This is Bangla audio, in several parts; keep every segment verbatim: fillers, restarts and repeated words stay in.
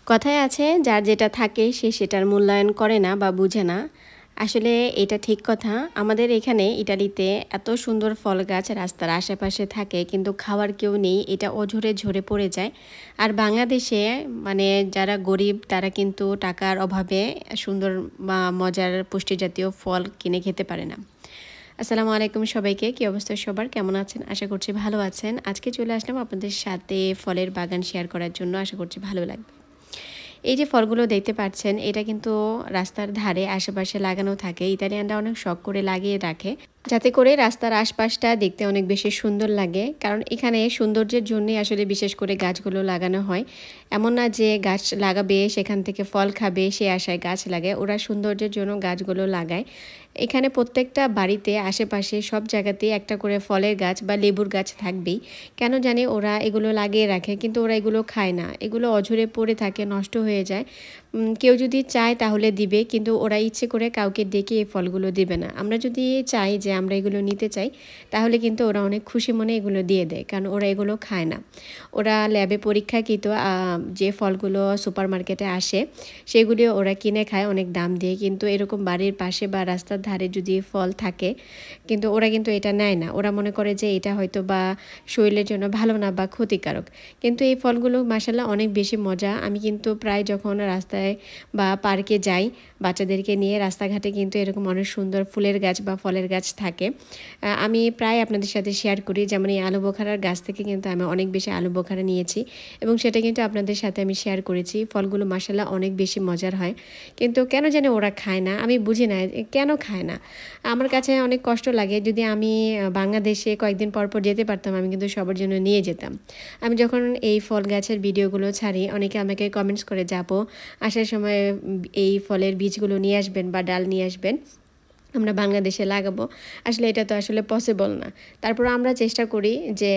কথায় আছে যার যেটা থাকে সে সেটার মূল্যায়ন করে না বা বুঝে না। আসলে এটা ঠিক কথা। আমাদের এখানে ইটালিতে এত সুন্দর ফল গাছ রাস্তার আশেপাশে থাকে, কিন্তু খাওয়ার কেউ নেই, এটা অঝরে ঝরে পড়ে যায়। আর বাংলাদেশে মানে যারা গরিব তারা কিন্তু টাকার অভাবে সুন্দর বা মজার পুষ্টি জাতীয় ফল কিনে খেতে পারে না। আসসালামু আলাইকুম সবাইকে, কি অবস্থা সবার, কেমন আছেন? আশা করছি ভালো আছেন। আজকে চলে আসলাম আপনাদের সাথে ফলের বাগান শেয়ার করার জন্য। আশা করছি ভালো লাগবে। এই যে ফলগুলো দেখতে পাচ্ছেন, এটা কিন্তু রাস্তার ধারে আশেপাশে লাগানো থাকে। ইতালিয়ানরা অনেক শখ করে লাগিয়ে রাখে, যাতে করে রাস্তার আশপাশটা দেখতে অনেক বেশি সুন্দর লাগে। কারণ এখানে সৌন্দর্যের জন্যই আসলে বিশেষ করে গাছগুলো লাগানো হয়। এমন না যে গাছ লাগাবে সেখান থেকে ফল খাবে সে আশায় গাছ লাগায়, ওরা সৌন্দর্যের জন্য গাছগুলো লাগায়। এখানে প্রত্যেকটা বাড়িতে আশেপাশে সব জায়গাতেই একটা করে ফলের গাছ বা লেবুর গাছ থাকবেই। কেন জানি ওরা এগুলো লাগিয়ে রাখে, কিন্তু ওরা এগুলো খায় না। এগুলো অঝরে পড়ে থাকে, নষ্ট হয়ে যায়। কেউ যদি চায় তাহলে দিবে, কিন্তু ওরা ইচ্ছে করে কাউকে ডেকে এই ফলগুলো দিবে না। আমরা যদি চাই যে আমরা এগুলো নিতে চাই, তাহলে কিন্তু ওরা অনেক খুশি মনে এগুলো দিয়ে দেয়, কারণ ওরা এগুলো খায় না। ওরা ল্যাবে পরীক্ষাকৃত যে ফলগুলো সুপার মার্কেটে আসে সেগুলি ওরা কিনে খায় অনেক দাম দিয়ে। কিন্তু এরকম বাড়ির পাশে বা রাস্তার ধারে যদি ফল থাকে, কিন্তু ওরা কিন্তু এটা নেয় না। ওরা মনে করে যে এটা হয়তো বা শরীরের জন্য ভালো না বা ক্ষতিকারক। কিন্তু এই ফলগুলো মাশাআল্লাহ অনেক বেশি মজা। আমি কিন্তু প্রায় যখন রাস্তায় বা পার্কে যাই বাচ্চাদেরকে নিয়ে, রাস্তাঘাটে কিন্তু এরকম অনেক সুন্দর ফুলের গাছ বা ফলের গাছ থাকে। আমি প্রায় আপনাদের সাথে শেয়ার করি। যেমন এই আলু বোখারার গাছ থেকে কিন্তু আমি অনেক বেশি আলু বোখারা নিয়েছি এবং সেটা কিন্তু আপনাদের সাথে আমি শেয়ার করেছি। ফলগুলো মাশাআল্লাহ অনেক বেশি মজার হয়, কিন্তু কেন জানি ওরা খায় না। আমি বুঝি না কেন খায় না। আমার কাছে অনেক কষ্ট লাগে। যদি আমি বাংলাদেশে কয়েকদিন পর পর যেতে পারতাম, আমি কিন্তু সবার জন্য নিয়ে যেতাম। আমি যখন এই ফল গাছের ভিডিওগুলো ছাড়ি, অনেকে আমাকে কমেন্টস করে, যাবো আসার সময় এই ফলের বীজগুলো নিয়ে আসবেন বা ডাল নিয়ে আসবেন, আমরা বাংলাদেশে লাগাবো। আসলে এটা তো আসলে পসিবল না। তারপর আমরা চেষ্টা করি যে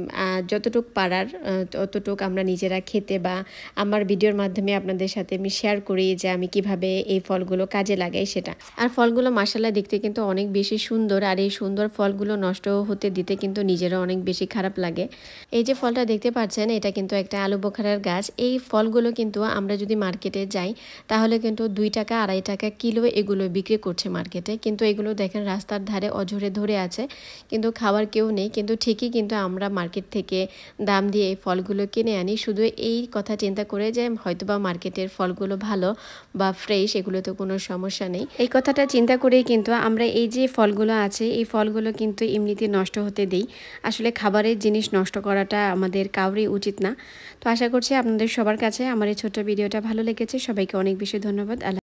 যতটুক পারার ততটুক আমরা নিজেরা খেতে, বা আমার ভিডিওর মাধ্যমে আপনাদের সাথে আমি শেয়ার করি যে আমি কিভাবে এই ফলগুলো কাজে লাগাই সেটা। আর ফলগুলো মাশাআল্লাহ দেখতে কিন্তু অনেক বেশি সুন্দর। আর এই সুন্দর ফলগুলো নষ্ট হতে দিতে কিন্তু নিজেরা অনেক বেশি খারাপ লাগে। এই যে ফলটা দেখতে পাচ্ছেন, এটা কিন্তু একটা আলু বোখারার গাছ। এই ফলগুলো কিন্তু আমরা যদি মার্কেটে যাই তাহলে কিন্তু দুই টাকা আড়াই টাকা কিলো এগুলো বিক্রি করছে মার্কেটে। কিন্তু এগুলো দেখেন রাস্তার ধারে অঝরে ধরে আছে, কিন্তু খাওয়ার কেউ নেই। কিন্তু ঠিকই কিন্তু আমরা মার্কেট থেকে দাম দিয়ে এই ফলগুলো কিনে আনি, শুধু এই কথা চিন্তা করে যে হয়তোবা মার্কেটের ফলগুলো ভালো বা ফ্রেশ, এগুলো তো কোনো সমস্যা নেই। এই কথাটা চিন্তা করেই কিন্তু আমরা এই যে ফলগুলো আছে এই ফলগুলো কিন্তু এমনিতে নষ্ট হতে দিই। আসলে খাবারের জিনিস নষ্ট করাটা আমাদের কাউরই উচিত না। তো আশা করছি আপনাদের সবার কাছে আমার এই ছোট্ট ভিডিওটা ভালো লেগেছে। সবাইকে অনেক বেশি ধন্যবাদ। আল্লাহ।